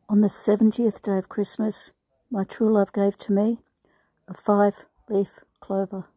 On the 70th day of Christmas, my true love gave to me a 5-leaf clover.